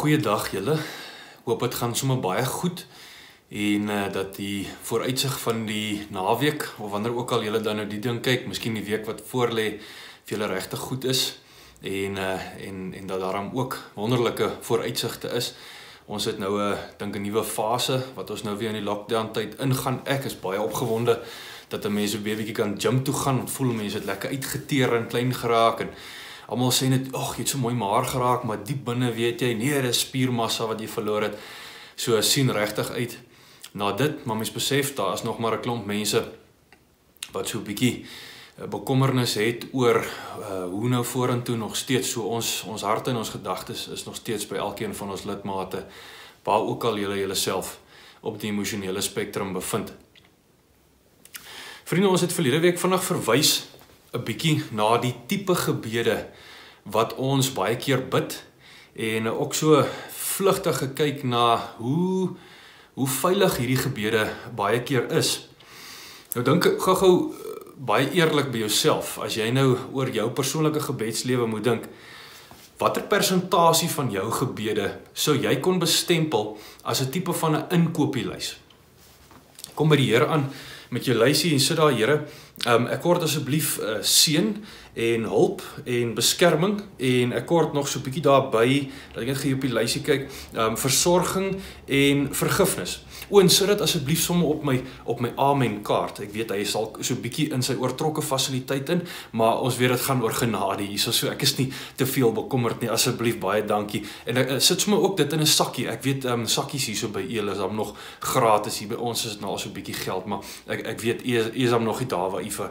Goeiedag julle. Hoop het gaan sommer baie goed en dat die vooruitsig van die naweek of wanneer ook al julle dan nou die ding kyk, miskien die week wat voorlê vir julle regtig goed is en dat daarom ook wonderlike vooruitsigte is. Ons het nou dink 'n nuwe fase wat ons nou weer in die lockdown tyd ingaan. Ek is baie opgewonde dat mense weer 'n bietjie kan gym toe gaan. Want voel mense het lekker uitgeteer en klein geraak en almal sê net, "Ag, jy het so mooi maar geraak," maar diep binne weet jy, nee, dis spiermassa wat jy verloor het. So sien regtig uit na dit, maar mens besef daar is nog maar 'n klomp mense wat so 'n bietjie bekommernis het oor hoe nou vorentoe nog steeds. So ons harte en ons gedagtes is nog steeds by elkeen van ons lidmate, waar ook al julle julleself op die emosionele spektrum bevind. Vriende, ons het verlede week vandag verwys 'n bietjie na die tipe gebede wat ons baie keer bid en ook so vlugtig gekyk na hoe veilig hierdie gebede baie keer is. Nou dink ek gou baie eerlik by jouself, as jy nou oor jou persoonlike gebedslewe moet dink, watter persentasie van jou gebede sou jy kon bestempel as 'n tipe van 'n inkopieslys? Kom by die Here aan met jou lysie en sit daar, Here, ek kort asseblief seën en hulp en beskerming en ek kort nog so 'n bietjie daarby, dat ek net gee op die lysie kyk, versorging en vergifnis. En sit dit asseblief sommer op my amen kaart. Ek weet hy is al so 'n bietjie in sy oortrokke fasiliteit in, maar ons weet dit gaan oor genade hierso. So ek is nie te veel bekommerd nie, asseblief, baie dankie. En ek sit sommer ook dit in 'n sakkie. Ek weet sakkies hierso by julle is dan nog gratis. Hier by ons is dit nou al so 'n bietjie geld, maar ek weet u is dan nog nie daar waar u vir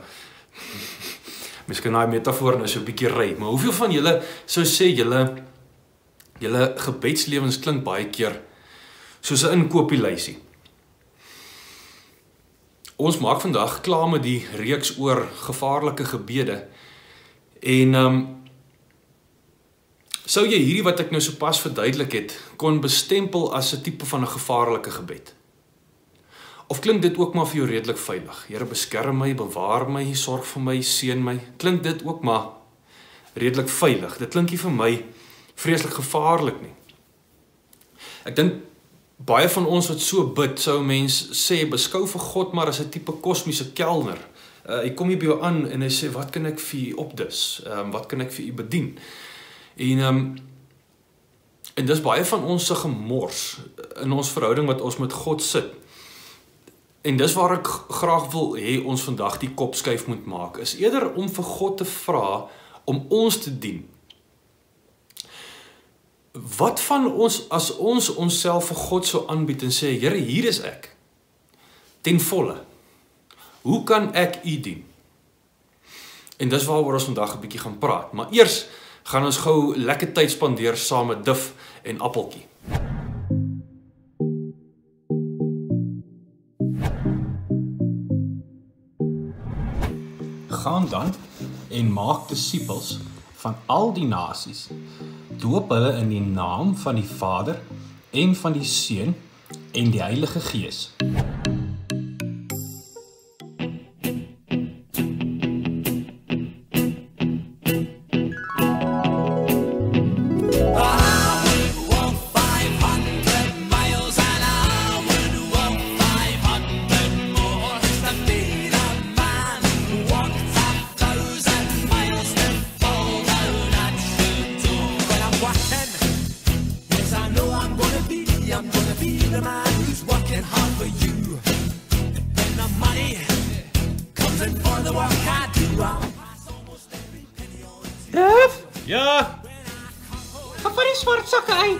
miskien daai metafoor nou so 'n bietjie ry. Maar hoeveel van julle sou sê julle gebedslewens klink baie keer soos 'n inkopieslysie? Ons maak vandag klaar met die reeks oor gevaarlike gebede en sou jy hierdie wat ek nou sopas verduidelik het kon bestempel as 'n tipe van 'n gevaarlike gebed? Of klink dit ook maar vir jou redelik veilig? Here, beskerm my, bewaar my, sorg vir my, seën my. Klink dit ook maar redelik veilig? Dit klink nie vir my vreeslik gevaarlik nie. Ek dink baie van ons wat so bid, sou mens sê, beskou vir God maar as 'n tipe kosmiese kelner. Hy kom hier by jou aan en hy sê, wat kan ek vir u opdis? Wat kan ek vir u bedien? En dis baie van ons se gemors in ons verhouding wat ons met God sit. En dis waar ek graag wil hê ons vandag die kop skuif moet maak, is eerder om vir God te vra om ons te dien. Wat van ons, as ons onsself vir God sou aanbied en sê, Here, hier is ek, ten volle. Hoe kan ek u dien? En dis waaroor ons vandag 'n bietjie gaan praat. Maar eers gaan ons gou lekker tyd spandeer saam met Dif en Appeltjie. Gaan dan en maak disippels van al die nasies, doop hulle in die naam van die Vader en van die Seun en die Heilige Gees. Dif, Ja, wat van die swart sakke uit?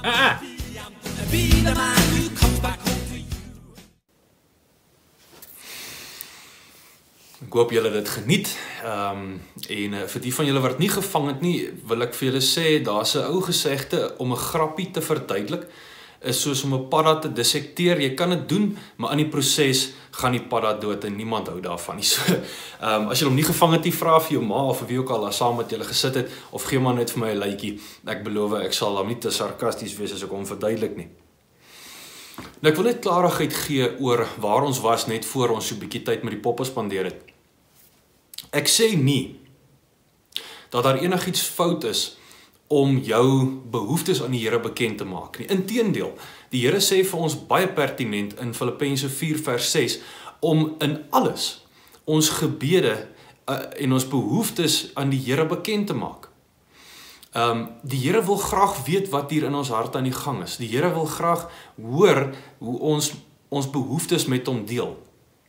Ek hoop julle dit geniet. En vir die van julle wat nie gevang het nie, wil ek vir julle sê, daar's 'n ou gesegde om 'n grappie te verduidelik, is soos om 'n padda te dissekteer. Jy kan dit doen, maar in die proses gaan die padda dood en niemand hou daarvan nie. So, as jy hom nie gevang het nie, vra vir jou ma of vir wie ook al daar saam met julle gesit het, of gee maar net vir my 'n lytjie. Ek beloof ek sal hom nie te sarkasties wees as ek hom verduidelik nie. Nou ek wil net klarigheid gee oor waar ons was net voor ons so 'n bietjie tyd met die poppe spandeer het. Ek sê nie dat daar enigiets fout is om jou behoeftes aan die Here bekend te maak nie. Inteendeel, die Here sê vir ons baie pertinent in Filippense 4 vers 6 om in alles ons gebede en ons behoeftes aan die Here bekend te maak. Die Here wil graag weet wat hier in ons hart aan die gang is. Die Here wil graag hoor hoe ons behoeftes met hom deel.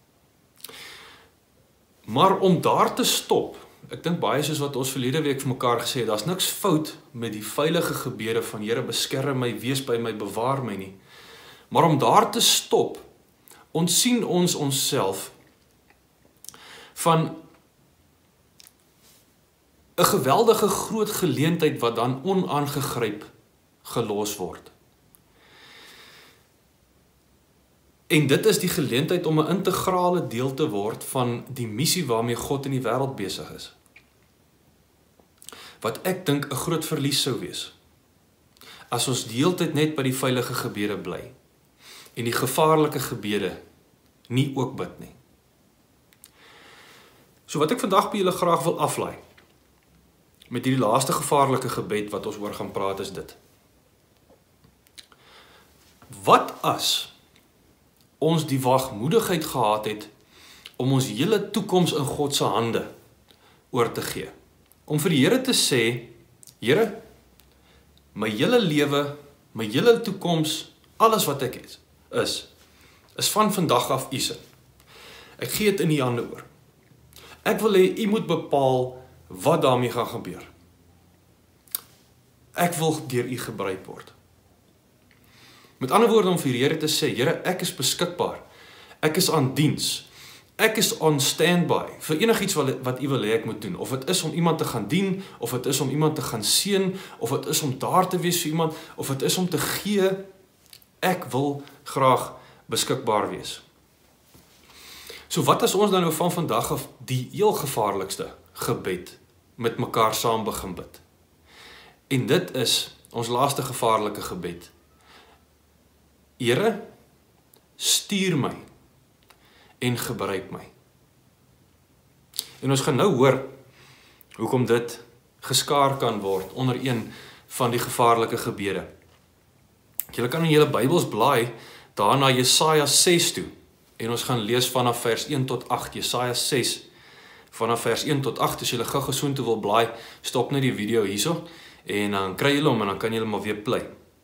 Maar om daar te stop, ek dink baie soos wat ons verlede week vir mekaar gesê het, daar's niks fout met die veilige gebede van Here beskerm my, wees by my, bewaar my nie. Maar om daar te stop, ontsien ons onsself van 'n geweldige groot geleentheid wat dan onaangegryp gelos word. En dit is die geleentheid om 'n integrale deel te word van die missie waarmee God in die wêreld besig is. Wat ek dink 'n groot verlies sou wees, as ons die hele tyd net by die veilige gebede bly, en die gevaarlike gebede nie ook bid nie. So wat ek vandag by julle graag wil aflaai, met hierdie laaste gevaarlike gebed wat ons oor gaan praat is dit. Wat as ons die waagmoedigheid gehad het om ons hele toekoms in God se hande oor te gee? Om vir die Here te sê, Here, my hele lewe, my hele toekoms, alles wat ek het, is van vandag af U se. Ek gee dit in U hande oor. Ek wil hê U moet bepaal wat daarmee gaan gebeur. Ek wil deur U gebruik word. Met ander woorde om vir die Here te sê, Here, ek is beskikbaar. Ek is aan diens. Ek is on standby vir enigiets wat U wil hê ek moet doen. Of dit is om iemand te gaan dien, of dit is om iemand te gaan seën, of dit is om daar te wees vir iemand, of dit is om te gee. Ek wil graag beskikbaar wees. So wat as ons dan nou van vandag af die heel gevaarlikste gebed met mekaar saam begin bid? En dit is ons laaste gevaarlike gebed. Here, stuur my en gebruik my. En ons gaan nou hoor hoekom dit geskaar kan word onder een van die gevaarlike gebede. Julle kan in julle Bybels blaai daar na Jesaja 6 toe en ons gaan lees vanaf vers 1 tot 8, Jesaja 6 vanaf vers 1 tot 8, as julle gou soontoe wil blaai, stop net die video hierso en dan kry julle hom en dan kan julle maar weer play.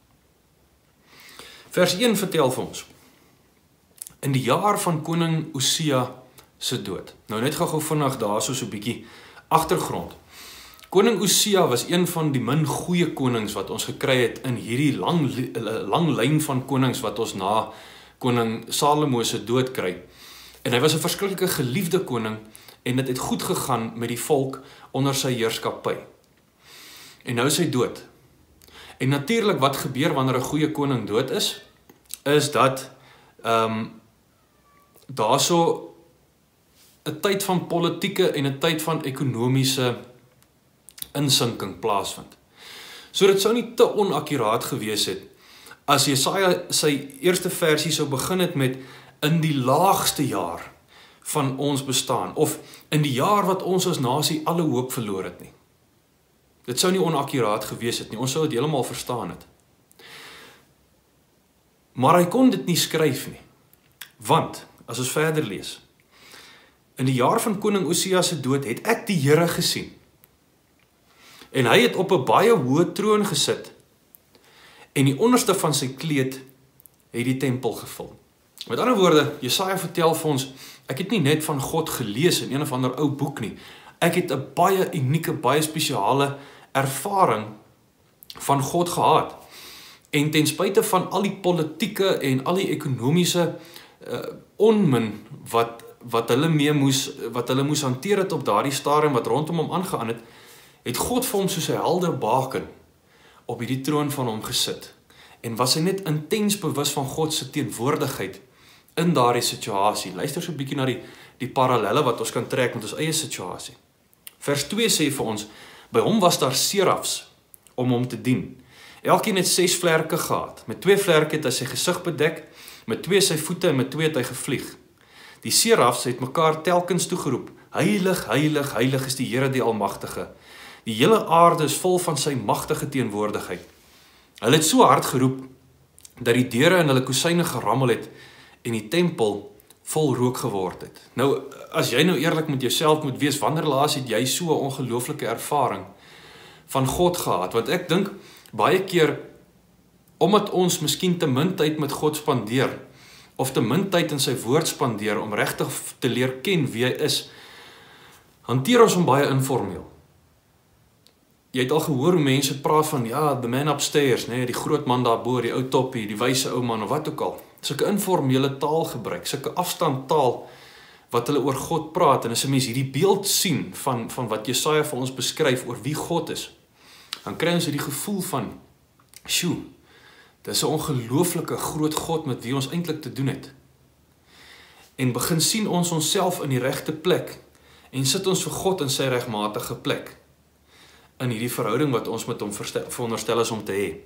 Vers 1 vertel vir ons, in die jaar van koning Osia se dood. Nou net gou vinnig daar so 'n bietjie agtergrond. Koning Osia was een van die min goeie konings wat ons gekry het in hierdie lang lyn van konings wat ons na koning Salomo se dood kry. En hy was 'n verskriklike geliefde koning en dit het goed gegaan met die volk onder sy heerskappy. En nou is hy dood. En natuurlik wat gebeur wanneer 'n goeie koning dood is dat daar so 'n tyd van politieke en 'n tyd van ekonomiese insinking plaasvind. So dit sou nie te onakkuraat gewees het as Jesaja sy eerste versie sou begin het met in die laagste jaar van ons bestaan of in die jaar wat ons as nasie alle hoop verloor het nie. Dit sou nie onakkuraat gewees het nie. Ons sou dit heeltemal verstaan het. Maar hy kon dit nie skryf nie. Want as ons verder lees, in die jaar van koning Osia se dood het ek die Here gesien. En hy het op 'n baie hoë troon gesit en die onderste van sy kleed het die tempel gevul. Met ander woorde, Jesaja vertel vir ons, ek het nie net van God gelees in een of ander ou boek nie. Ek het 'n baie unieke, baie spesiale ervaring van God gehad. En ten spyte van al die politieke en al die ekonomiese onmin wat hulle moes hanteer het op daardie stadium wat rondom hom aangegaan het, het God vir hom soos 'n helder baken op hierdie troon van hom gesit. En was hy net intens bewus van God se teenwoordigheid in daardie situasie. Luister so 'n bietjie na die parallelle wat ons kan trek met ons eie situasie. Vers 2 sê vir ons, by hom was daar serafs om hom te dien. Elkeen het 6 vlerke gehad. Met 2 vlerke het hy sy gesig bedek, met 2 sy voete en met 2 het hy gevlieg. Die serafs het mekaar telkens toegeroep, heilig, heilig, heilig is die Here die Almagtige. Die hele aarde is vol van sy magtige teenwoordigheid. Hulle het so hard geroep, dat die deure in hulle kosyne gerammel het, en die tempel vol rook geword het. Nou, as jy nou eerlik met jouself moet wees, wanneer laas het jy so 'n ongelooflike ervaring van God gehad? Want ek dink, baie keer, omdat ons miskien te min tyd met God spandeer, of te min tyd in sy woord spandeer, om regtig te leer ken wie hy is, hanteer ons hom baie informeel. Jy het al gehoor hoe mense praat van, ja, the man upstairs, nee, die groot man daarbo, die ou toppie, die wyse ou man, of wat ook al. Sulke informele taal gebruik, sulke afstandtaal, wat hulle oor God praat, en as 'n mens hierdie beeld sien, van wat Jesaja vir ons beskryf, oor wie God is, dan kry ons die gevoel van, sjoe, dis 'n ongelooflike groot God, met wie ons eintlik te doen het. En begin sien ons onsself in die regte plek, en sit ons vir God in sy regmatige plek, in hierdie verhouding wat ons met hom veronderstel is om te hê.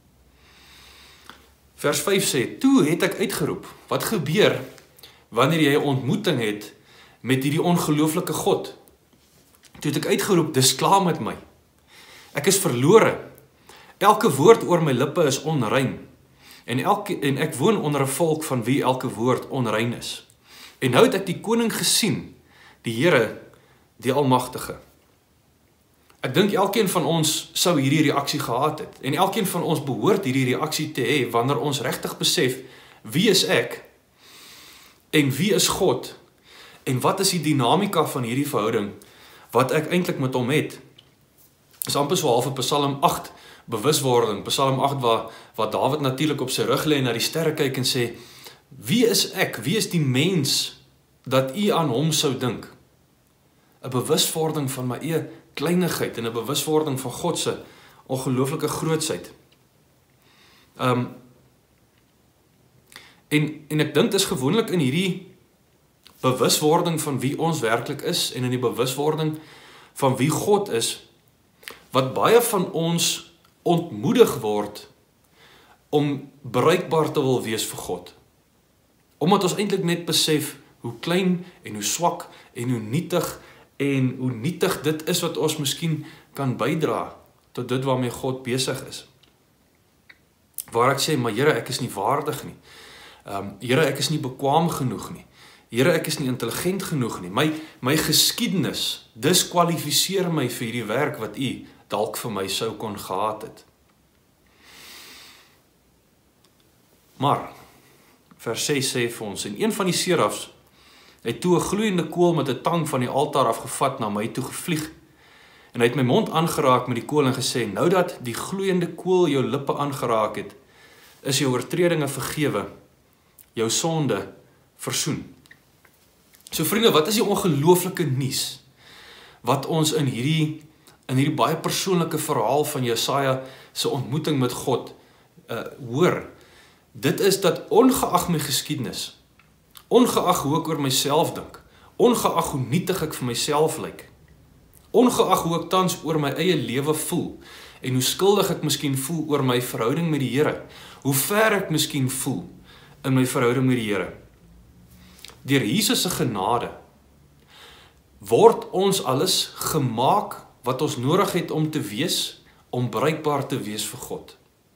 Vers 5 sê, toe het ek uitgeroep, wat gebeur wanneer jy 'n ontmoeting het met hierdie ongelooflike God? Toe het ek uitgeroep, dis klaar met my. Ek is verlore. Elke woord oor my lippe is onrein. En ek woon onder 'n volk van wie elke woord onrein is. En nou het ek die koning gesien, die Here, die Almagtige. Ek dink elkeen van ons sou hierdie reaksie gehad het. En elkeen van ons behoort hierdie reaksie te hê, wanneer ons regtig besef, wie is ek? En wie is God? En wat is die dinamika van hierdie verhouding, wat ek eintlik met hom het? Is amper so half 'n Psalm 8 bewuswording, Psalm 8 waar Dawid natuurlik op sy rug lê en na die sterre kyk en sê, wie is ek? Wie is die mens dat u aan hom sou dink? 'n Bewuswording van my eie kleinigheid en 'n bewuswording van God se ongelooflike grootsheid. En ek dink dit is gewoonlik in hierdie bewuswording van wie ons werklik is en in die bewuswording van wie God is, wat baie van ons ontmoedig word om bereikbaar te wil wees vir God. Omdat ons eintlik net besef hoe klein en hoe swak en hoe nietig dit is wat ons miskien kan bydra tot dit waarmee God besig is. Waar ek sê, maar Here, ek is nie waardig nie. Here, ek is nie bekwaam genoeg nie. Here, ek is nie intelligent genoeg nie. My geskiedenis diskwalifiseer my vir hierdie werk wat u dalk vir my sou kon gehad het. Maar, vers 6 sê vir ons, en een van die serafs het toe 'n gloeiende kool met 'n tang van die altaar afgevat na my toe gevlieg, en hy het my mond aangeraak met die kool en gesê, nou dat die gloeiende kool jou lippe aangeraak het, is jou oortredinge vergewe, jou sonde versoen. So vriende, wat is die ongelooflike nuus wat ons in hierdie baie persoonlike verhaal van Jesaja se ontmoeting met God hoor? Dit is dat ongeag my geskiedenis, ongeag hoe ek oor myself dink, ongeag hoe nietig ek vir myself lyk, ongeag hoe ek tans oor my eie lewe voel, en hoe skuldig ek miskien voel oor my verhouding met die Here, hoe ver ek miskien voel in my verhouding met die Here, deur Jesus se genade, word ons alles gemaak wat ons nodig het om te wees, om bereikbaar te wees vir God.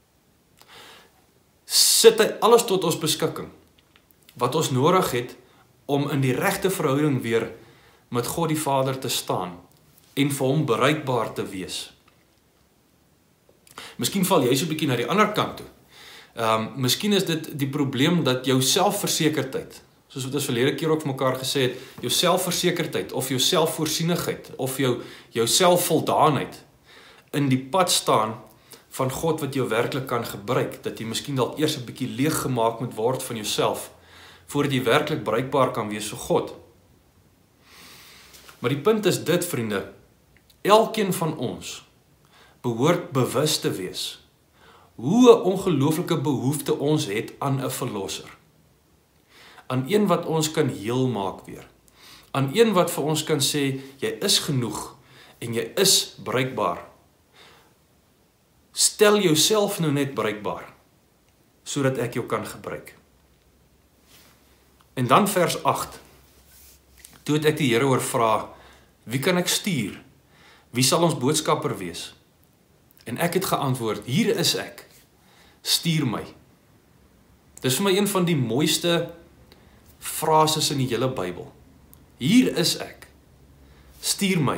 Sit hy alles tot ons beskikking, wat ons nodig het, om in die regte verhouding weer met God die Vader te staan, en vir hom bereikbaar te wees. Miskien val jy so 'n bietjie na die ander kant toe. Miskien is dit die probleem dat jou selfversekerdheid, soos wat ons verlede keer ook vir mekaar gesê het, jou selfversekerdheid, of jou selfvoorsienigheid, of jou selfvoldaanheid, in die pad staan van God wat jou werklik kan gebruik, dat jy miskien dalk eers 'n bietjie leeg gemaak moet word van jouself, voordat jy werklik bereikbaar kan wees vir God. Maar die punt is dit, vriende, elkeen van ons behoort bewus te wees hoe 'n ongelooflike behoefte ons het aan 'n verlosser. Aan een wat ons kan heel maak weer. Aan een wat vir ons kan sê, jy is genoeg en jy is bereikbaar. Stel jouself nou net bereikbaar, sodat ek jou kan gebruik. En dan vers 8. Toe het ek die Here oorvra, wie kan ek stuur? Wie sal ons boodskapper wees? En ek het geantwoord, hier is ek, stuur my. Dis vir my een van die mooiste frases in die hele Bybel. Hier is ek, stuur my.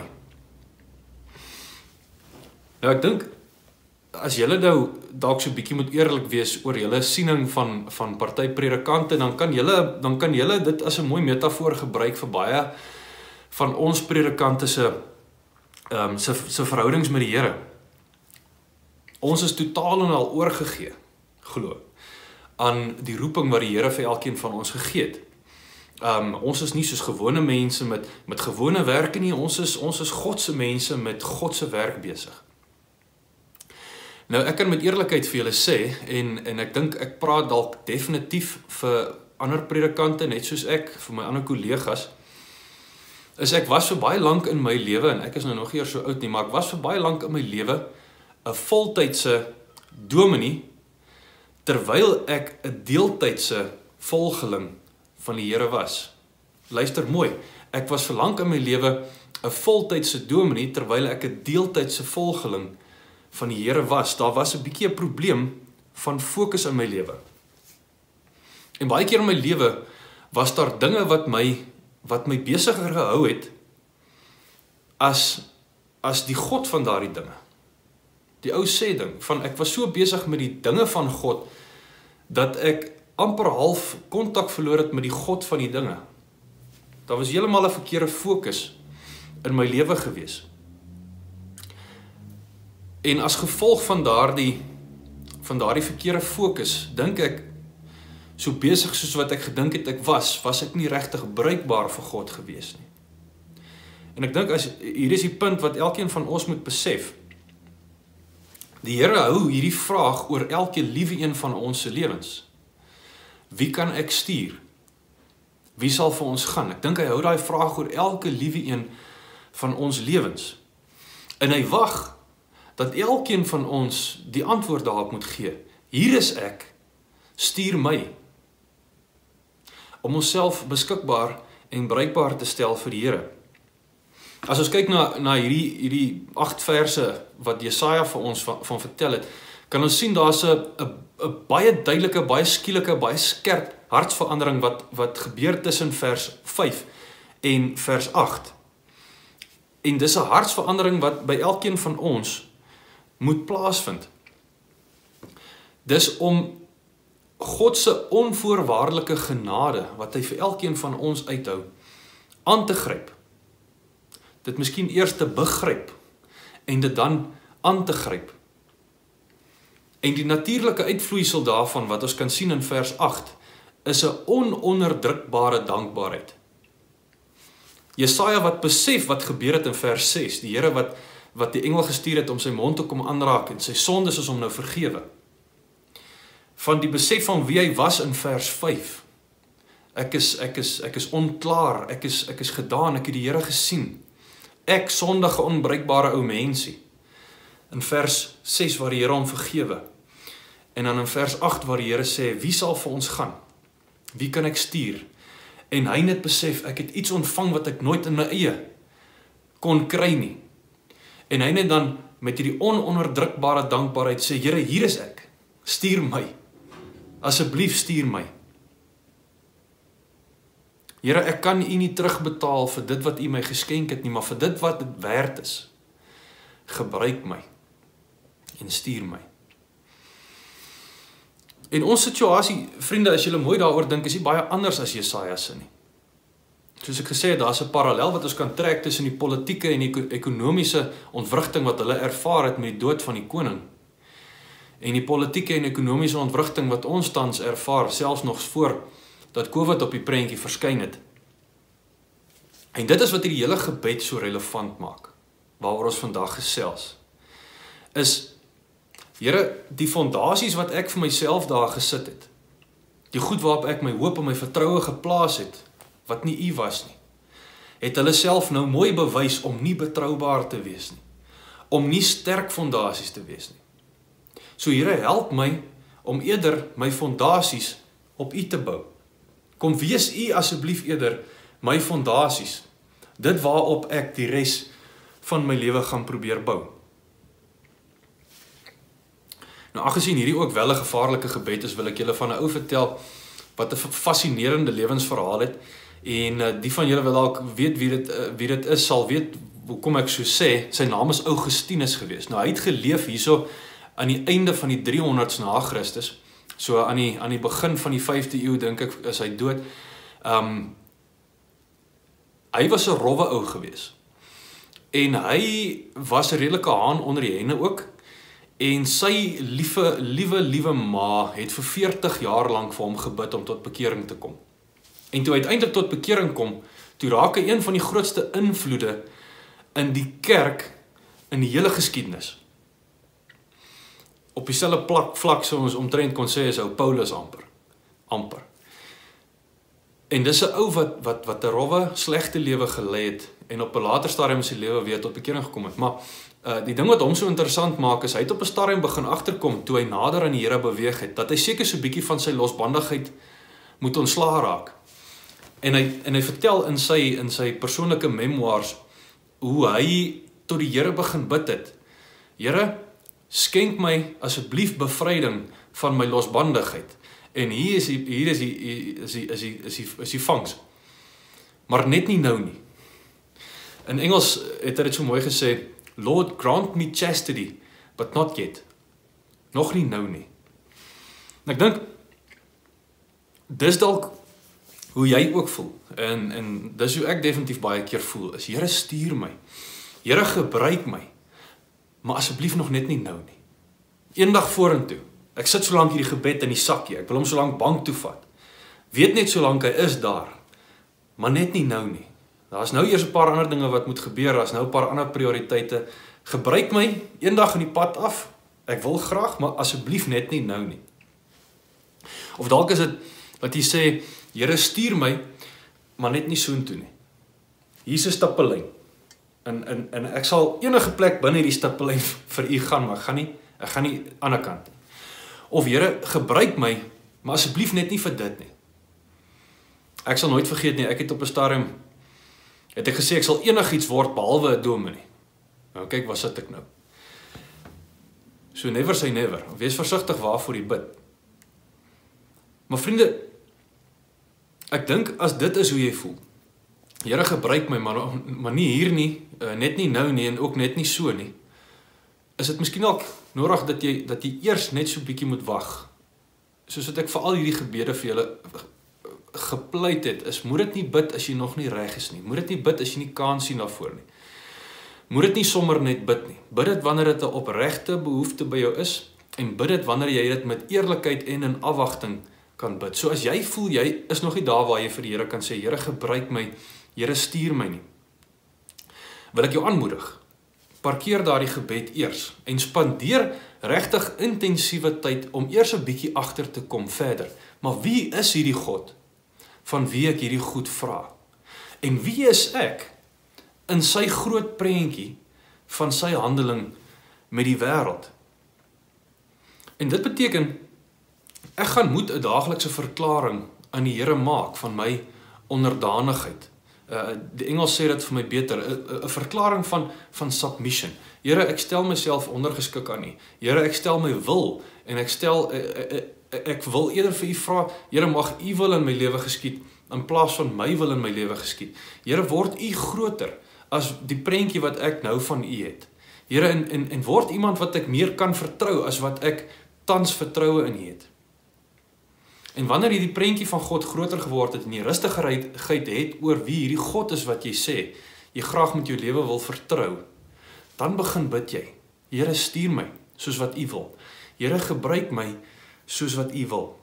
Nou ek dink, as julle nou dalk so 'n bietjie moet eerlik wees oor julle siening van party predikante, dan kan julle dit as 'n mooi metafoor gebruik vir baie van ons predikante se verhoudings met die Here. Ons is totaal en al oorgegee, glo, aan die roeping wat die Here vir elkeen van ons gegee het. Ons is nie soos gewone mense met gewone werke nie, ons is God se mense met God se werk besig. Nou ek kan met eerlikheid vir julle sê, en ek dink ek praat dalk definitief vir ander predikante, net soos ek, vir my ander kollegas, is ek was vir baie lank in my lewe, en ek is nou nog nie eers so oud nie, maar ek was vir baie lank in my lewe 'n voltydse dominee, terwyl ek 'n deeltydse volgeling van die Here was. Luister mooi, ek was vir lank in my lewe 'n voltydse dominee, terwyl ek 'n deeltydse volgeling van die Here was. Daar was 'n bietjie 'n probleem van fokus in my lewe. En baie keer in my lewe was daar dinge wat my besiger gehou het as die God van daardie dinge. Die ou sê ding van ek was so besig met die dinge van God dat ek amper half kontak verloor het met die God van die dinge. Daar was heeltemal 'n verkeerde fokus in my lewe gewees. En as gevolg van daardie verkeerde fokus, dink ek, so besig soos wat ek gedink het ek was ek nie regtig bruikbaar vir God gewees nie. En ek dink hier is die punt wat elkeen van ons moet besef. Die Here hou hierdie vraag oor elke liewe een van ons se lewens. Wie kan ek stuur? Wie sal vir ons gaan? Ek dink hy hou daai vraag oor elke liewe een van ons lewens. En hy wag dat elkeen van ons die antwoord daarop moet gee. Hier is ek, stuur my. Om onsself beskikbaar en bruikbaar te stel vir die Here. As ons kyk na hierdie 8 verse wat Jesaja vir ons van vertel het, kan ons sien daar's 'n baie duidelike, baie skielike, baie skerp hartsverandering wat gebeur tussen vers 5 en vers 8. En dis 'n hartsverandering wat by elkeen van ons moet plaasvind. Dis om God se onvoorwaardelike genade wat hy vir elkeen van ons uithou, aan te gryp. Dit miskien eers te begryp en dit dan aan te gryp. En die natuurlike uitvloeisel daarvan wat ons kan sien in vers 8 is 'n ononderdrukbare dankbaarheid. Jesaja wat besef wat gebeur het in vers 6, die Here wat die engel gestuur het om sy mond te kom aanraak en sy sondes is hom nou vergewe. Van die besef van wie hy was in vers 5. Ek is onklaar, ek is gedaan, ek het die Here gesien. Ek sondige onbruikbare ou mensie. In vers 6 waar die Here hom vergewe. En dan in vers 8 waar die Here sê, wie sal vir ons gaan? Wie kan ek stuur? En hy net besef, ek het iets ontvang wat ek nooit in my eie kon kry nie. En hy net dan met hierdie ononderdrukbare dankbaarheid sê, Here, hier is ek, stuur my. Asseblief stuur my. Here, ek kan U nie terugbetaal vir dit wat U my geskenk het nie, maar vir dit wat dit werd is. Gebruik my en stuur my. En ons situasie, vriende, as julle mooi daaroor dink, is nie baie anders as Jesaja se nie. Soos ek gesê het, daar's 'n parallel wat ons kan trek tussen die politieke en die ekonomiese ontwrigting wat hulle ervaar het met die dood van die koning. En die politieke en ekonomiese ontwrigting wat ons tans ervaar, selfs nog voor dat COVID op die prentjie verskyn het. En dit is wat hierdie hele gebed so relevant maak, waaroor ons vandag gesels. Is, Here, die fondasies wat ek vir myself daar gesit het, die goed waarop ek my hoop en my vertroue geplaas het, wat nie U was nie, het hulle self nou mooi bewys om nie betroubaar te wees nie, om nie sterk fondasies te wees nie. So Here, help my om eerder my fondasies op U te bou. Kom wees U asseblief eerder my fondasies, dit waarop ek die res van my lewe gaan probeer bou. Nou, aangesien hierdie ook wel 'n gevaarlike gebed is, wil ek julle van 'n ou vertel wat 'n fascinerende lewensverhaal het. En die van julle wat dalk weet wie dit is, sal weet hoekom ek so sê. Sy naam is Augustinus geweest. Nou, hy het geleef hierso aan die einde van die 300s na Christus. So aan die begin van die 5de eeu dink ek is hy dood. Hy was 'n rowwe ou geweest. En hy was 'n redelike haan onder die henne ook. En sy liewe ma het vir 40 jaar lank vir hom gebid om tot bekering te kom. En toe uiteindelik tot bekering kom, toe raak hy een van die grootste invloede in die kerk in die hele geskiedenis. Op dieselfde vlak so ons omtrent kon sê is ou Paulus amper. En dis 'n ou wat 'n rowwe, slegte lewe gelei het en op 'n later stadium in sy lewe weer tot bekering gekom het. Maar die ding wat hom so interessant maak is hy het op 'n stadium begin agterkom toe hy nader aan die Here beweeg het dat hy seker so 'n bietjie van sy losbandigheid moet ontslaa raak. En hy vertel in sy persoonlike memoirs hoe hy tot die Here begin bid het. Here, skenk my asseblief bevryding van my losbandigheid. En hier is die vangs. Maar net nie nou nie. In Engels het hy dit so mooi gesê, Lord, grant me chastity, but not yet. Nog nie nou nie. En ek dink, dis dalk hoe jy ook voel. En dis hoe ek definitief baie keer voel, is Here stuur my. Here gebruik my. Maar asseblief nog net nie nou nie. Eendag vorentoe. Ek sit so lank hierdie gebed in die sakkie. Ek wil hom so lank bank toe vat. Weet net so lank hy is daar. Maar net nie nou nie. Daar's nou eers 'n paar ander dinge wat moet gebeur. Daar's nou 'n paar ander prioriteite. Gebruik my eendag in die pad af. Ek wil graag, maar asseblief net nie nou nie. Of dalk is dit wat jy sê, Here stuur my, maar net nie soontoe nie. Hier's 'n stippellyn. En ek sal enige plek binne die stippellyn vir u gaan, maar ek gaan nie aan die kant. Of Here, gebruik my, maar asseblief net nie vir dit nie. Ek sal nooit vergeet nie, ek het op 'n stadium het ek gesê ek sal enigiets word behalwe 'n dominee. Nou kyk, waar sit ek nou? So never say never. Wees versigtig waarvoor jy bid. Maar vriende, ek dink as dit is hoe jy voel. Here gebruik my, maar nie hier nie, net nie nou nie en ook net nie so nie. Is dit miskien ook nodig dat jy eers net so bietjie moet wag. Soos wat ek vir al hierdie gebede vir julle gepleit het, is moet dit nie bid as jy nog nie reg is nie. Moet dit nie bid as jy nie kans sien daarvoor nie. Moet dit nie sommer net bid nie. Bid dit wanneer dit 'n opregte behoefte by jou is en bid dit wanneer jy dit met eerlikheid en in afwagting kan bid. So as jy voel jy is nog nie daar waar jy vir die Here kan sê, Here gebruik my, Here stuur my nie. Wil ek jou aanmoedig. Parkeer daardie gebed eers en spandeer regtig intensiewe tyd om eers 'n bietjie agter te kom verder. Maar wie is hierdie God van wie ek hierdie goed vra? En wie is ek in sy groot prentjie van sy handeling met die wêreld? En dit beteken ek gaan moet 'n daaglikse verklaring aan die Here maak van my onderdanigheid. Die Engels sê dit vir my beter, 'n verklaring van submission. Here, ek stel myself ondergeskik aan U. Here, ek stel my wil en ek wil eerder vir U vra, Here, mag U wil in my lewe geskied in plaas van my wil in my lewe geskied. Here, word U groter as die prentjie wat ek nou van U het. Here, en word iemand wat ek meer kan vertrou as wat ek tans vertroue in U het. En wanneer hierdie prentjie van God groter geword het en jy rustigheid het oor wie hierdie God is wat jy sê, jy graag met jou lewe wil vertrou, dan begin bid jy. Here, stuur my soos wat U wil. Here, gebruik my soos wat U wil.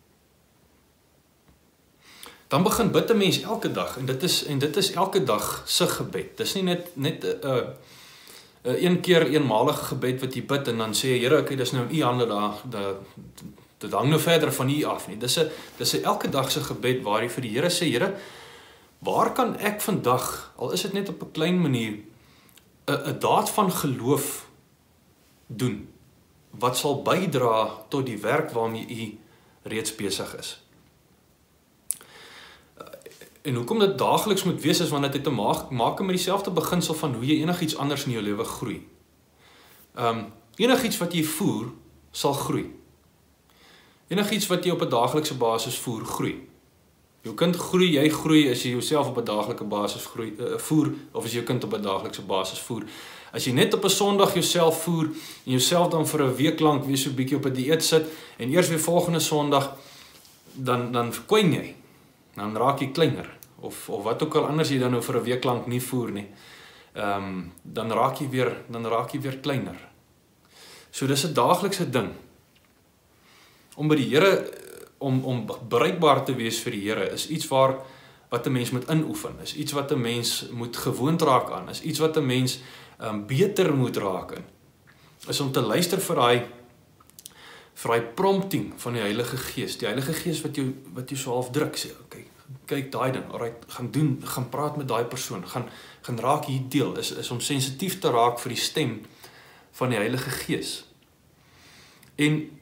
Dan begin bid 'n mens elke dag en dit is elke dag se gebed. Dis nie net 'n keer eenmalige gebed wat jy bid en dan sê Here, okay, dis nou in U hande daar. Dit hang nou verder van U af nie. Dis 'n elke dag se gebed waar jy vir die Here sê, Here, waar kan ek vandag, al is dit net op 'n klein manier, 'n daad van geloof doen wat sal bydra tot die werk waarmee U reeds besig is. En hoekom dit daagliks moet wees is want dit het te maak met dieselfde beginsel van hoe jy enigiets anders in jou lewe groei. Enigiets wat jy voer, sal groei. Enigiets wat jy op 'n daaglikse basis voer, groei. Jou kind groei, jy groei as jy jouself op 'n daaglikse basis voer, of as jy jou kind op 'n daaglikse basis voer. As jy net op 'n Sondag jouself voer, en jouself dan vir 'n week lank weer so 'n bietjie op 'n dieet sit, en eers weer volgende Sondag, dan verkwyn jy. Dan raak jy kleiner, of wat ook al anders jy dan nou vir 'n week lank nie voer nie. Dan raak jy weer kleiner. So dis 'n daaglikse ding. Om by die Here, om bereikbaar te wees vir die Here, is iets wat 'n mens moet inoefen, is iets wat 'n mens moet gewoond raak aan, is iets wat 'n mens beter moet raak in. Is om te luister vir daai prompting van die Heilige Gees. Die Heilige Gees wat jou so half druk, sê, okay, kyk daai ding, alright, gaan praat met daai persoon, gaan raak hier deel, is om sensitief te raak vir die stem van die Heilige Gees. En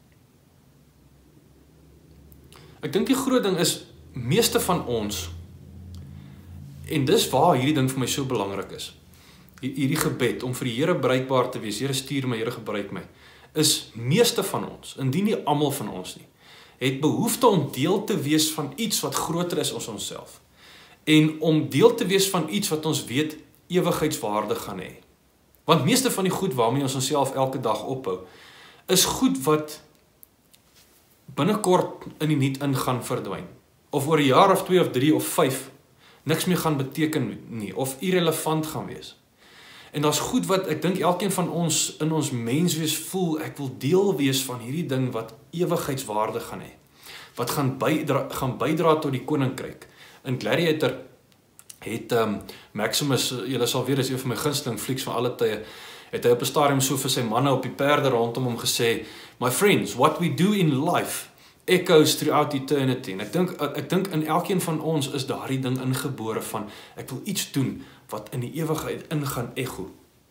ek dink die groot ding is, meeste van ons, en dis waar hierdie ding vir my so belangrik is, hierdie gebed, om vir die Here bereikbaar te wees, Here stuur my, Here gebruik my, is meeste van ons, indien nie almal van ons nie, het behoefte om deel te wees van iets wat groter is as onsself, en om deel te wees van iets wat ons weet ewigheidswaarde gaan hê. Want meeste van die goed waarmee ons onsself elke dag ophou, is goed wat binnekort in die niet in gaan verdwyn, of oor 'n jaar of 2 of 3 of 5 niks meer gaan beteken nie, of irrelevant gaan wees. En daar's goed wat ek dink elkeen van ons in ons menswees voel, ek wil deel wees van hierdie ding wat ewigheidswaarde gaan hê, wat gaan bydra tot die koninkryk. In Gladiator het Maximus, julle sal weet, is een van my gunsteling flieks van alle tye, het hy op 'n stadium so vir sy manne op die perde rondom hom gesê, my friends, what we do in life echoes throughout eternity. En ek dink in elkeen van ons is daardie ding ingebore van, ek wil iets doen wat in die ewigheid ingaan echo.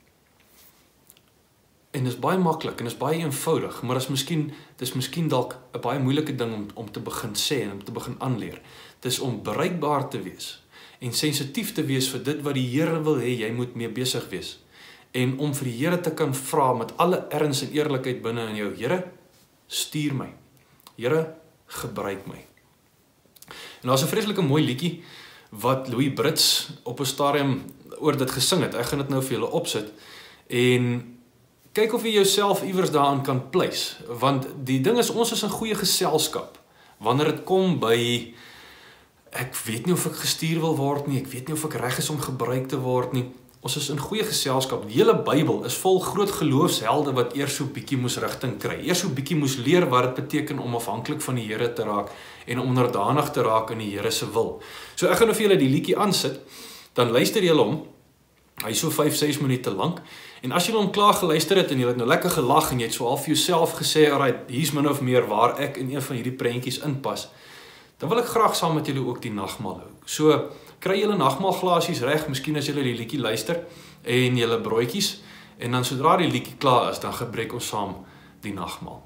En dis baie maklik en dis baie eenvoudig, maar dis miskien dalk 'n baie moeilike ding om te begin sê en om te begin aanleer. Dis om bereikbaar te wees en sensitief te wees vir dit wat die Here wil hê jy moet mee besig wees. En om vir die Here te kan vra met alle erns en eerlikheid binne in jou, Here, stuur my. Here, gebruik my. En daar's 'n vreeslike mooi liedjie wat Louis Brits op 'n stadium oor dit gesing het. Ek gaan dit nou vir julle opsit en kyk of jy jouself iewers daaraan kan pleis, want die ding is, ons is in goeie geselskap, wanneer dit kom by, ek weet nie of ek gestuur wil word nie, ek weet nie of ek reg is om gebruik te word nie, ons is in goeie geselskap. Die hele Bybel is vol groot geloofshelde wat eers so bietjie moes rigting kry, eers so bietjie moes leer wat dit beteken om afhanklik van die Here te raak, en om onderdanig te raak in die Here se wil. So ek gaan nou vir julle die liedjie aansit, dan luister julle hom, hy is so 5-6 minute lank, en as julle hom klaar geluister het, en julle het nou lekker gelag, en jy het so half vir jouself gesê, alright, hier's min of meer waar ek in een van hierdie prentjies inpas, dan wil ek graag saam met julle ook die nagmaal hou. So, kry julle nagmaalglasies reg, miskien as julle die liedjie luister, en julle broodjies, en dan sodra die liedjie klaar is, dan gebruik ons saam die nagmaal.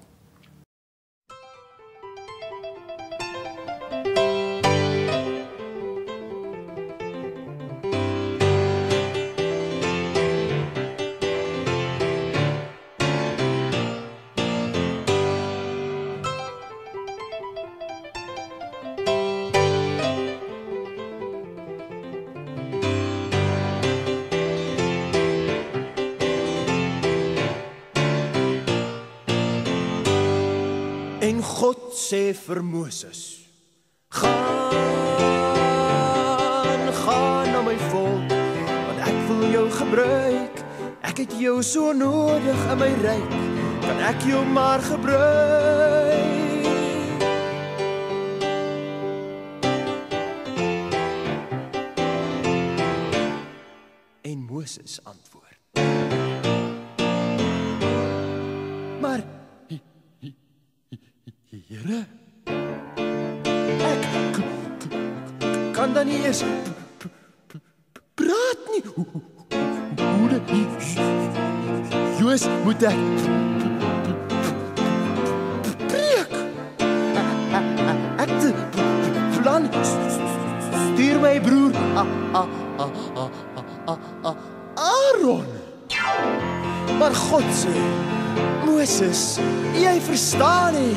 En God sê vir Moses, gaan na my volk, want ek wil jou gebruik, ek het jou so nodig in my ryk, kan ek jou maar gebruik. En Moses antwoord, maar Here, ek kan dan nie eens praat nie. Hoe Joos, moet ek preek? Ek te plan Aaron. Maar God sê, Moses, jy verstaan nie.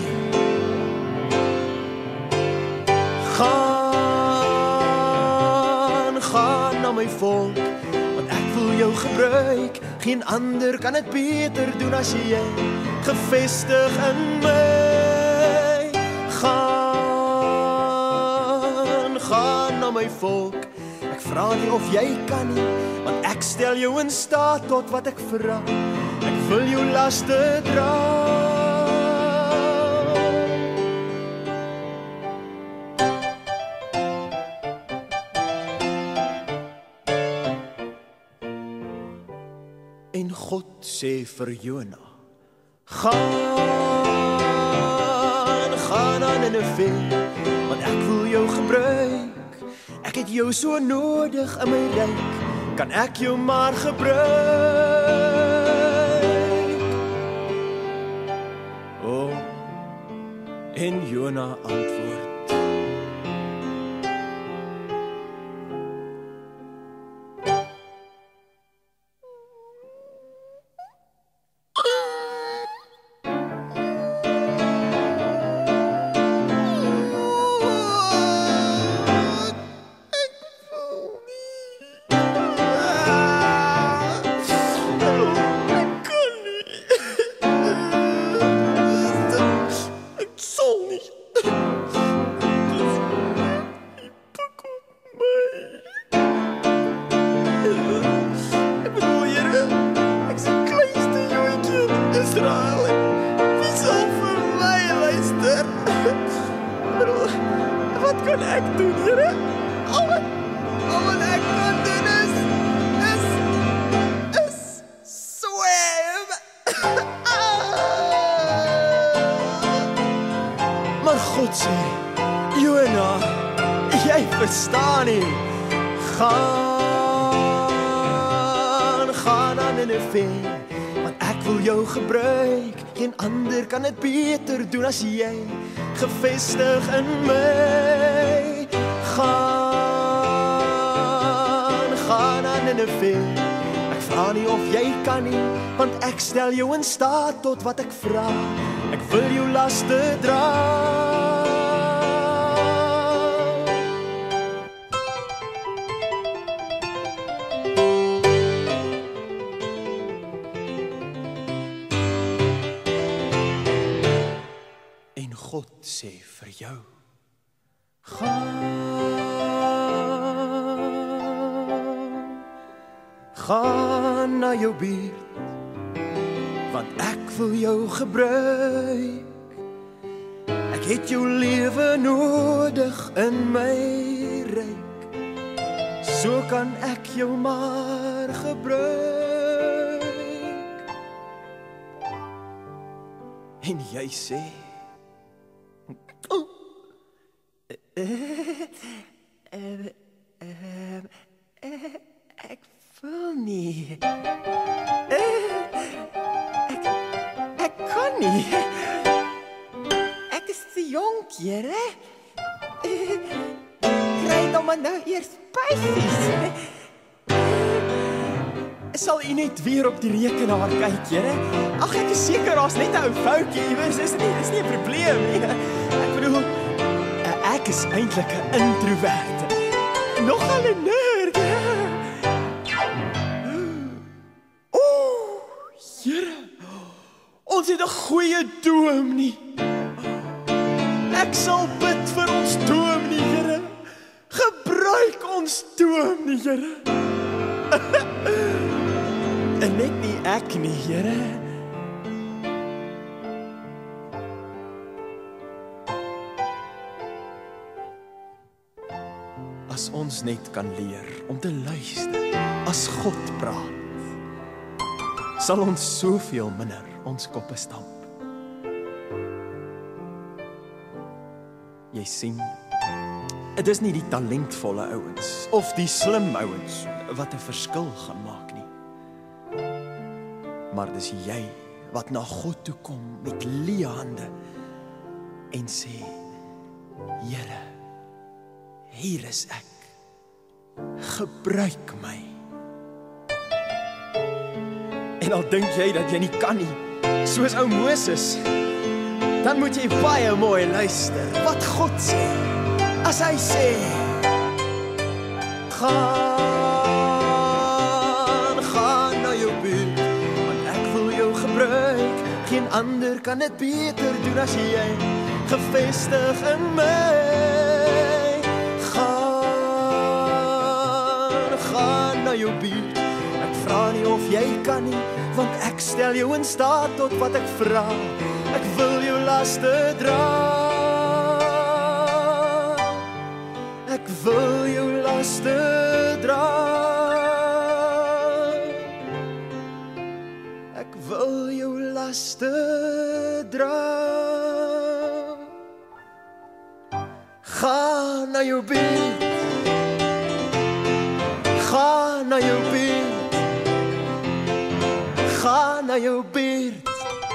Gaan na my volk, want ek wil jou gebruik. Geen ander kan het beter doen as jy, gevestig in my. Gaan na my volk. Ek vra nie of jy kan nie, want ek stel jou in staat tot wat ek vra. Ek wil jou laste dra. En God sê vir Jona, gaan aan Nineve, want ek wil jou gebruik. Ek het jou so nodig in my ryk, kan ek jou maar gebruik. Oh, en Jona antwoord, verstaan nie. Gaan aan Nineve, want ek wil jou gebruik. Geen ander kan het beter doen as jy, gevestig in my. Gaan aan Nineve. Ek vra nie of jy kan nie, want ek stel jou in staat tot wat ek vra. Ek wil jou laste dra. God sê vir jou, gaan na jou buurt, want ek wil jou gebruik. Ek het jou lewe nodig in my ryk, so kan ek jou maar gebruik. En jy sê, ek wil nie. Ek kan nie. Ek is te jonk, Here. Kry dan maar nou eers spysies. Sal u net weer op die rekenaar kyk, Here? Ag, ek is seker daar's net 'n ou foutjie iewers. Dis nie 'n probleem nie. Ek bedoel, ek is eintlik 'n introvert. Nogal 'n nerd. O, Here. Ons het 'n goeie dominee. Ek sal bid vir ons dominee, Here. Gebruik ons dominee, Here. En net nie ek nie, Here. As ons net kan leer om te luister as God praat, sal ons soveel minder ons koppe stamp. Jy sien, dit is nie die talentvolle ouens of die slim ouens wat 'n verskil gaan maak nie. Maar dis jy wat na God toe kom met leë hande en sê, Here, hier is ek. gebruik my. En al dink jy dat jy nie kan nie, soos ou Moses, dan moet jy baie mooi luister wat God sê. As hy sê, gaan na jou buurt, want ek wil jou gebruik. Geen ander kan dit beter doen as jy, gevestig in my. Gaan na jou buurt. Ek vra nie of jy kan nie, want ek stel jou in staat tot wat ek vra. Ek wil jou laste dra. Ek wil jou laste dra. Ek wil jou laste dra. Ga na jou buurt. Ga na jou buurt. Ga na jou buurt.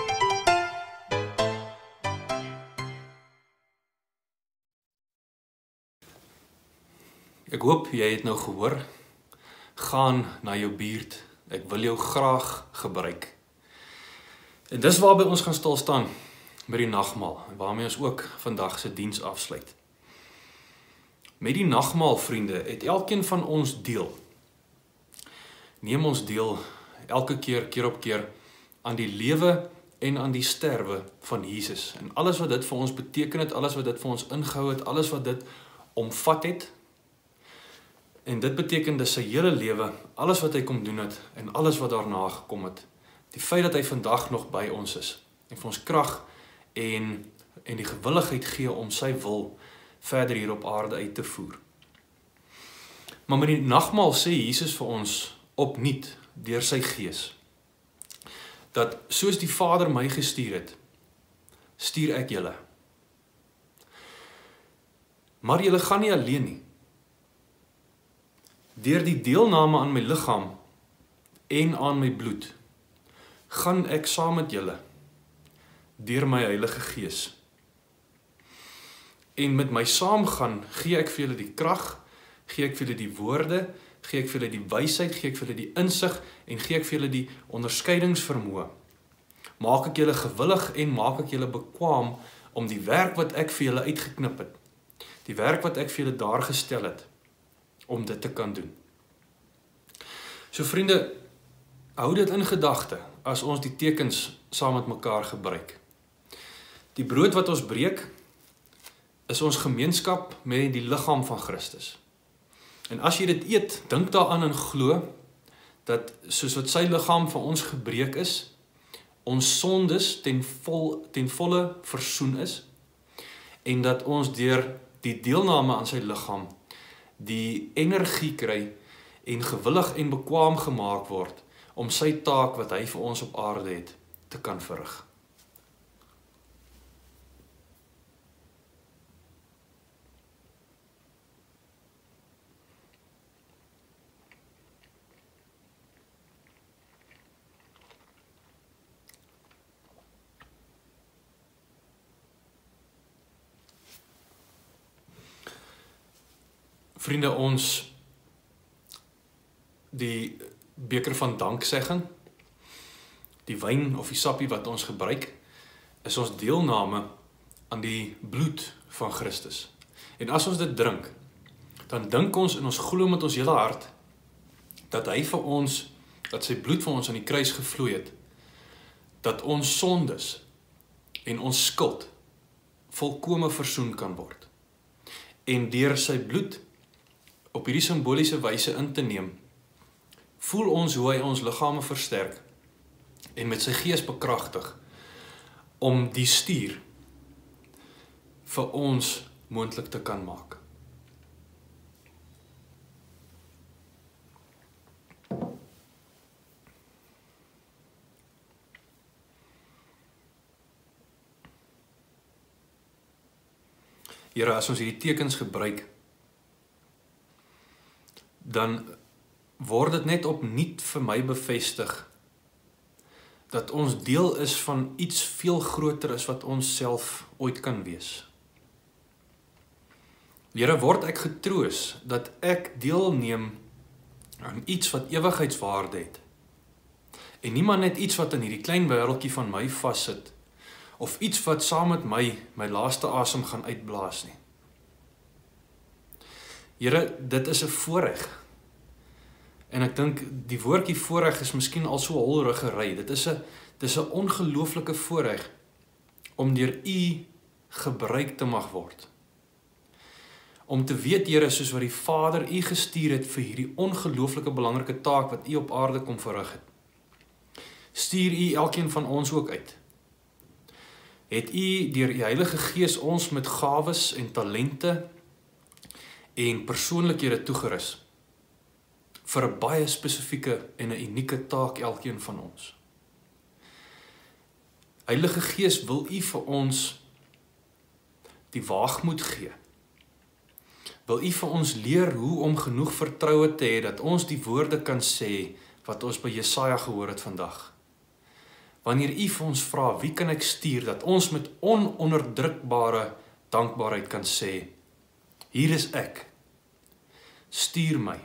Ek hoop jy het nou gehoor. Gaan na jou buurt. Ek wil jou graag gebruik. En dis waarby ons gaan stil staan met die nagmaal, waarmee ons ook vandag se diens afsluit. Met die nagmaal, vriende, het elkeen van ons deel. Neem ons deel elke keer op keer aan die lewe en aan die sterwe van Jesus. En alles wat dit vir ons beteken het, alles wat dit vir ons ingehou het, alles wat dit omvat het. En dit beteken dis sy hele lewe, alles wat hy kom doen het en alles wat daarna gekom het. Die feit dat hy vandag nog by ons is en vir ons krag en die gewilligheid gee om sy wil verder hier op aarde uit te voer. Maar met die nagmaal sê Jesus vir ons opnuut deur sy gees dat soos die Vader my gestuur het, stuur ek julle. Maar julle gaan nie alleen nie. Deur die deelname aan my liggaam en aan my bloed, gaan ek saam met julle deur my Heilige Gees. En met my saamgaan, gee ek vir julle die krag, gee ek vir julle die woorde, gee ek vir julle die wysheid, gee ek vir julle die insig en gee ek vir julle die onderskeidingsvermoë. Maak ek julle gewillig en maak ek julle bekwaam om die werk wat ek vir julle uitgeknip het, die werk wat ek vir julle daar gestel het, om dit te kan doen. So vriende, hou dit in gedagte as ons die tekens saam met mekaar gebruik. Die brood wat ons breek, is ons gemeenskap met die liggaam van Christus. En as jy dit eet, dink daaraan en glo, dat soos wat sy liggaam vir ons gebreek is, ons sondes ten volle versoen is, en dat ons deur die deelname aan sy liggaam, die energie kry, en gewillig en bekwaam gemaak word, om sy taak wat hy vir ons op aarde het, te kan verrig. Vriende, ons die beker van danksegging, die wyn of die sappie wat ons gebruik, is ons deelname aan die bloed van Christus. En as ons dit drink, dan dink ons en ons glo met ons hele hart, dat hy vir ons, dat sy bloed vir ons aan die kruis gevloei het, dat ons sondes en ons skuld volkome versoen kan word. En deur sy bloed op hierdie simboliese wyse in te neem, voel ons hoe hy ons liggame versterk en met sy gees bekragtig om die stuur vir ons moontlik te kan maak. Here, as ons hierdie tekens gebruik, dan word dit net opnuut vir my bevestig dat ons deel is van iets veel groter as wat ons self ooit kan wees. Here, word ek getroos dat ek deelneem aan iets wat ewigheidswaarde het. En nie maar net iets wat in hierdie klein wêreldjie van my vassit, of iets wat saam met my laaste asem gaan uitblaas nie. Here, dit is 'n voorreg. En ek dink die woordjie voorreg is miskien al so holriggery. Dit is 'n ongelooflike voorreg om deur U gebruik te mag word. Om te weet, Here, soos wat die Vader U gestuur het vir hierdie ongelooflike belangrike taak wat U op aarde kom verrig het. Stuur U elkeen van ons ook uit. Het U deur die Heilige Gees ons met gawes en talente en persoonlikhede toegerus vir 'n baie spesifieke en 'n unieke taak elkeen van ons. Heilige Gees, wil U vir ons die waagmoed gee. Wil U vir ons leer hoe om genoeg vertroue te hê dat ons die woorde kan sê wat ons by Jesaja gehoor het vandag. Wanneer U vir ons vra, wie kan ek stuur, dat ons met ononderdrukbare dankbaarheid kan sê, hier is ek, stuur my.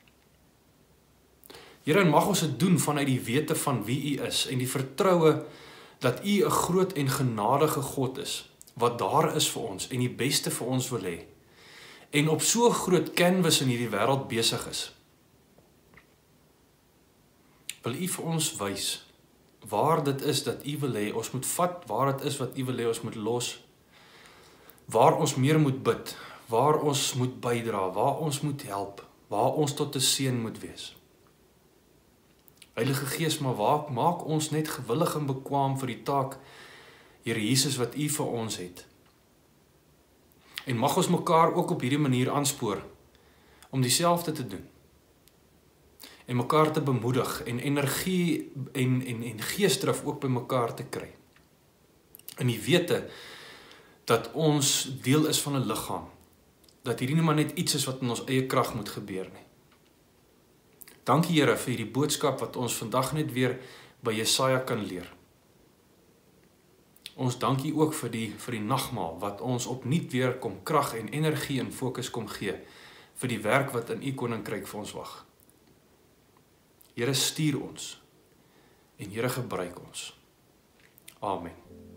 Here, en mag ons dit doen vanuit die wete van wie U is en die vertroue dat U 'n groot en genadige God is, wat daar is vir ons en die beste vir ons wil hê, en op so groot canvas in hierdie wêreld besig is. Wil U vir ons wys waar dit is dat U wil hê ons moet vat, waar dit is wat U wil hê ons moet los, waar ons meer moet bid, waar ons moet bydra, waar ons moet help, waar ons tot 'n seën moet wees. Heilige Gees, maar maak ons net gewillig en bekwaam vir die taak, Here Jesus, wat U vir ons het. En mag ons mekaar ook op hierdie manier aanspoor om dieselfde te doen. En mekaar te bemoedig en energie en geesdrif ook by mekaar te kry. In die wete dat ons deel is van 'n liggaam. Dat hierdie nie maar net iets is wat in ons eie krag moet gebeur nie. Dankie Here vir hierdie boodskap wat ons vandag net weer by Jesaja kan leer. Ons dankie ook vir die nagmaal wat ons opnuut weer kom krag en energie en fokus kom gee vir die werk wat in U koninkryk vir ons wag. Here, stuur ons en Here, gebruik ons. Amen.